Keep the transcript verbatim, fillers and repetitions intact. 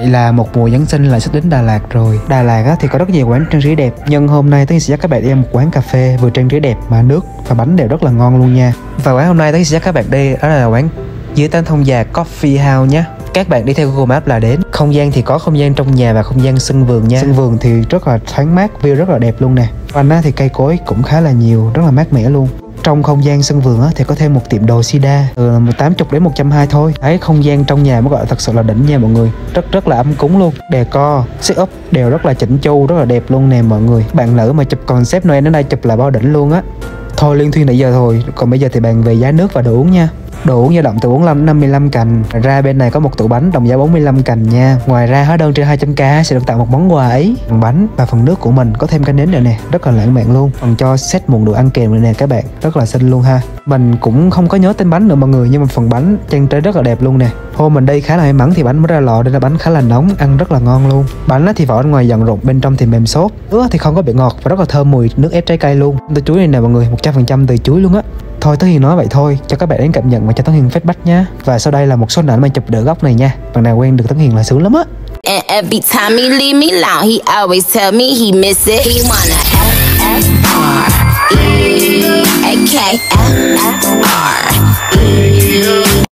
Vậy là một mùa Giáng sinh lại sắp đến Đà Lạt rồi. Đà Lạt á, thì có rất nhiều quán trang trí đẹp. Nhưng hôm nay Tấn sẽ dắt các bạn đi ăn một quán cà phê vừa trang trí đẹp mà nước và bánh đều rất là ngon luôn nha. Và quán hôm nay Tấn sẽ dắt các bạn đi đó là quán dưới tên thông già Coffee House nhé. Các bạn đi theo Google Maps là đến. Không gian thì có không gian trong nhà và không gian sân vườn nha. Sân vườn thì rất là thoáng mát, view rất là đẹp luôn nè. Quanh á thì cây cối cũng khá là nhiều, rất là mát mẻ luôn. Trong không gian sân vườn á, thì có thêm một tiệm đồ sida từ tám mươi đến một trăm hai mươi thôi. Đấy, không gian trong nhà mới gọi là thật sự là đỉnh nha mọi người. Rất rất là ấm cúng luôn. Decor, set up đều rất là chỉnh chu, rất là đẹp luôn nè mọi người. Bạn nữ mà chụp concept Noel đến đây chụp là bao đỉnh luôn á. Thôi liên thuyên nãy giờ thôi. Còn bây giờ thì bàn về giá nước và đồ uống nha. Đồ uống dao động từ bốn mươi lăm đến năm mươi lăm cành. Ra bên này có một tủ bánh đồng giá bốn mươi lăm cành nha. Ngoài ra hóa đơn trên hai trăm k sẽ được tặng một món quà ấy. Phần bánh và phần nước của mình có thêm cái nến nữa nè, rất là lãng mạn luôn. Còn cho set muỗng đồ ăn kèm nữa nè các bạn, rất là xinh luôn ha. Mình cũng không có nhớ tên bánh nữa mọi người, nhưng mà phần bánh trang trí rất là đẹp luôn nè. Hôm mình đi khá là may mắn thì bánh mới ra lò nên là bánh khá là nóng, ăn rất là ngon luôn. Bánh thì vỏ ngoài giòn rụt, bên trong thì mềm xốp. Ướt thì không có bị ngọt và rất là thơm mùi nước ép trái cây luôn. Từ chuối này nè mọi người, một trăm phần trăm từ chuối luôn á. Thôi Tấn Hiền nói vậy thôi, cho các bạn đến cảm nhận và cho Tấn Hiền feedback nhé. Và sau đây là một số ảnh mà chụp được góc này nha. Bạn nào quen được Tấn Hiền là sướng lắm á. And every time he leave me alone, he always tell me he miss it. He wanna F F R E A K F F R E